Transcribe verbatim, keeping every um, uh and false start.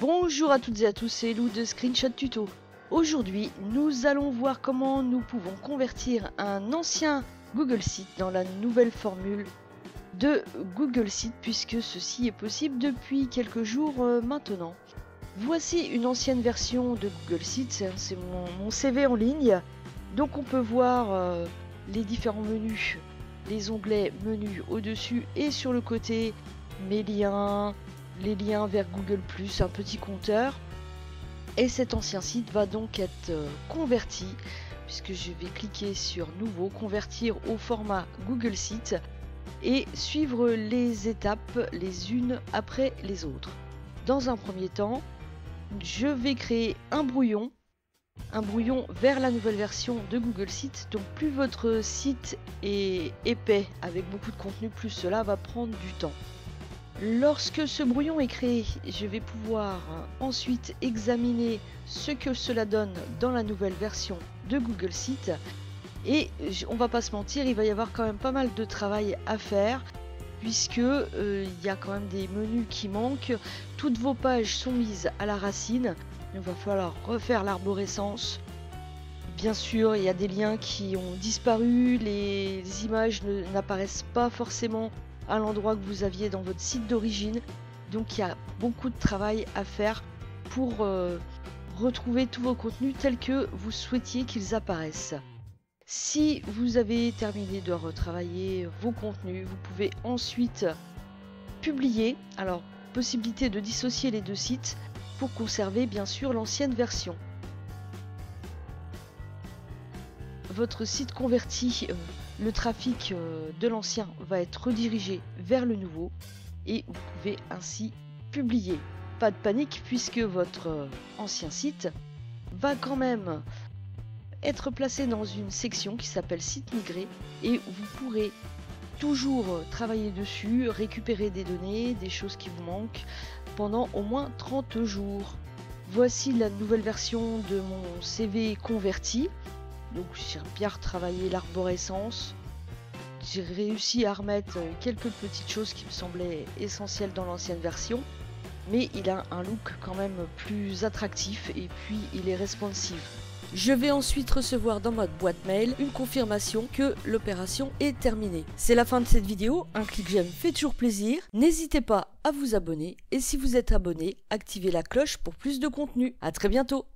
Bonjour à toutes et à tous, c'est Lou de Screenshot Tuto. Aujourd'hui, nous allons voir comment nous pouvons convertir un ancien Google Sheet dans la nouvelle formule de Google Sheet, puisque ceci est possible depuis quelques jours euh, maintenant. Voici une ancienne version de Google Sheet, c'est mon, mon C V en ligne. Donc on peut voir euh, les différents menus, les onglets menus au-dessus et sur le côté, mes liens, les liens vers Google plus, un petit compteur. Et cet ancien site va donc être euh, converti, puisque je vais cliquer sur nouveau, convertir au format Google Sheet et suivre les étapes les unes après les autres. Dans un premier temps, je vais créer un brouillon, un brouillon vers la nouvelle version de Google Sheet. Donc plus votre site est épais avec beaucoup de contenu, plus cela va prendre du temps. Lorsque ce brouillon est créé, je vais pouvoir ensuite examiner ce que cela donne dans la nouvelle version de Google Sheet. Et on va pas se mentir, il va y avoir quand même pas mal de travail à faire, puisque euh, il y a quand même des menus qui manquent. Toutes vos pages sont mises à la racine. Il va falloir refaire l'arborescence. Bien sûr, il y a des liens qui ont disparu, les images n'apparaissent pas forcément à l'endroit que vous aviez dans votre site d'origine. Donc il y a beaucoup de travail à faire pour euh, retrouver tous vos contenus tels que vous souhaitiez qu'ils apparaissent. Si vous avez terminé de retravailler vos contenus, vous pouvez ensuite publier. Alors, possibilité de dissocier les deux sites pour conserver bien sûr l'ancienne version. Votre site converti, euh, le trafic euh, de l'ancien va être redirigé vers le nouveau et vous pouvez ainsi publier. Pas de panique, puisque votre euh, ancien site va quand même être placé dans une section qui s'appelle site migré et vous pourrez toujours travailler dessus, récupérer des données, des choses qui vous manquent pendant au moins trente jours. Voici la nouvelle version de mon C V converti. Donc j'ai bien retravaillé l'arborescence. J'ai réussi à remettre quelques petites choses qui me semblaient essentielles dans l'ancienne version. Mais il a un look quand même plus attractif et puis il est responsive. Je vais ensuite recevoir dans ma boîte mail une confirmation que l'opération est terminée. C'est la fin de cette vidéo, un clic j'aime fait toujours plaisir. N'hésitez pas à vous abonner et si vous êtes abonné, activez la cloche pour plus de contenu. À très bientôt.